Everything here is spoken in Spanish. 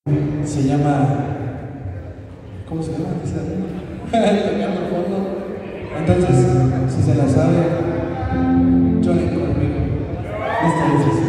Se llama. ¿Cómo se llama? Tocando el fondo. Entonces, si se la sabe, Johnny conmigo. Esta es